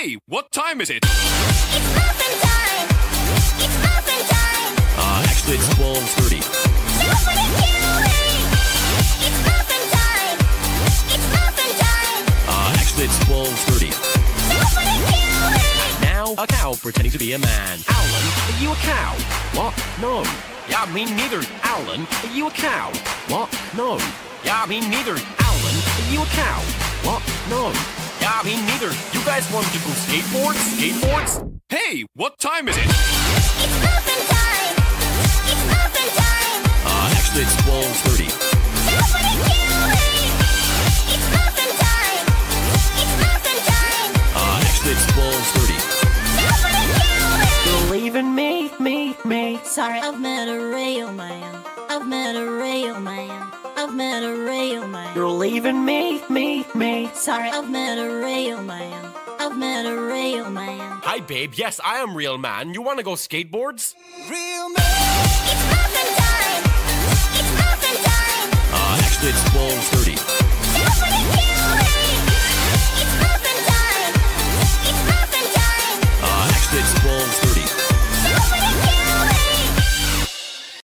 Hey, what time is it? It's muffin time! It's muffin time! Actually, it's 12:30. Nobody kill me! It's muffin time! It's muffin time! Actually, it's 12:30. Nobody kill me! Now, a cow pretending to be a man. Alan, are you a cow? What? No. Yeah, me neither. Alan, are you a cow? What? No. Yeah, me neither. Alan, are you a cow? What? No. Yeah, me neither. You guys want to go skateboards? Skateboards? Hey, what time is it? It's muffin time! It's muffin time! Actually, it's 12:30. Nobody kill me! It's muffin time! It's muffin time! Actually, it's 12:30. Nobody kill me! Believe in me. Sorry, I've met a real man. I've met a real man. I've met a real man. You're leaving me. Sorry, I've met a real man. I've met a real man. Hi, babe. Yes, I am real man. You want to go skateboards? Real man! It's muffin time! It's muffin time! Actually, it's 12:30.